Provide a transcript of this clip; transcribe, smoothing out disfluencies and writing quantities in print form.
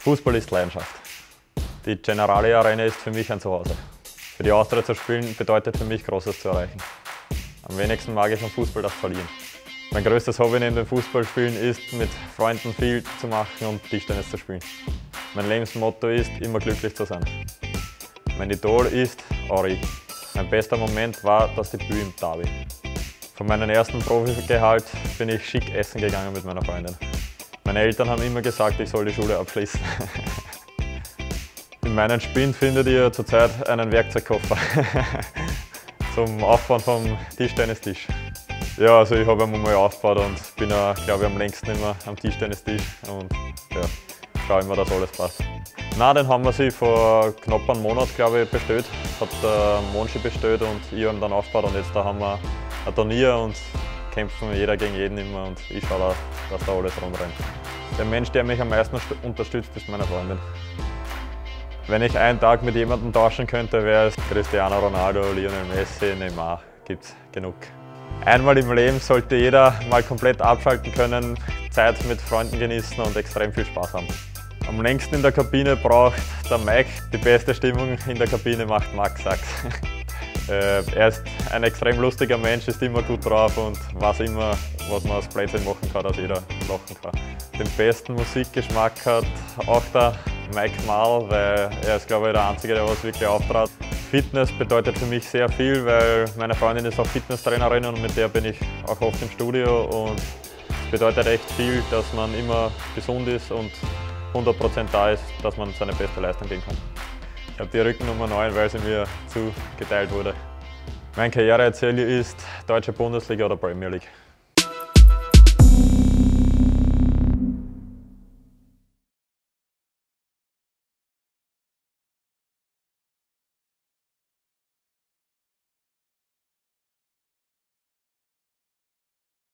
Fußball ist Leidenschaft. Die Generali Arena ist für mich ein Zuhause. Für die Austria zu spielen bedeutet für mich Großes zu erreichen. Am wenigsten mag ich am Fußball das Verlieren. Mein größtes Hobby neben dem Fußballspielen ist, mit Freunden viel zu machen und Tischtennis zu spielen. Mein Lebensmotto ist, immer glücklich zu sein. Mein Idol ist Henri. Mein bester Moment war das Debüt im Derby. Von meinem ersten Profigehalt bin ich schick essen gegangen mit meiner Freundin. Meine Eltern haben immer gesagt, ich soll die Schule abschließen. In meinem Spind findet ihr zurzeit einen Werkzeugkoffer zum Aufbauen vom Tischtennistisch. Ja, also ich habe ihn mal aufgebaut und bin, glaube ich, am längsten immer am Tischtennistisch und ja, schaue immer, dass alles passt. Nein, den haben wir sich vor knapp einem Monat, glaube ich, bestellt. Hat der Monchi bestellt und ich habe ihn dann aufgebaut und jetzt da haben wir ein Turnier und kämpfen jeder gegen jeden immer und ich schaue da, dass da alles rund rennt. Der Mensch, der mich am meisten unterstützt, ist meine Freundin. Wenn ich einen Tag mit jemandem tauschen könnte, wäre es Cristiano Ronaldo, Lionel Messi, Neymar. Gibt's genug. Einmal im Leben sollte jeder mal komplett abschalten können, Zeit mit Freunden genießen und extrem viel Spaß haben. Am längsten in der Kabine braucht der Mike. Die beste Stimmung in der Kabine macht Max Sachs. Er ist ein extrem lustiger Mensch, ist immer gut drauf und weiß immer, was man als Blödsinn machen kann, dass jeder lachen kann. Den besten Musikgeschmack hat auch der Mike Marl, weil er ist, glaube ich, der Einzige, der was wirklich auftrat. Fitness bedeutet für mich sehr viel, weil meine Freundin ist auch Fitnesstrainerin und mit der bin ich auch oft im Studio und es bedeutet echt viel, dass man immer gesund ist und 100% da ist, dass man seine beste Leistung geben kann. Ich habe die Rückennummer 9, weil sie mir zugeteilt wurde. Mein Karriereziel ist Deutsche Bundesliga oder Premier League.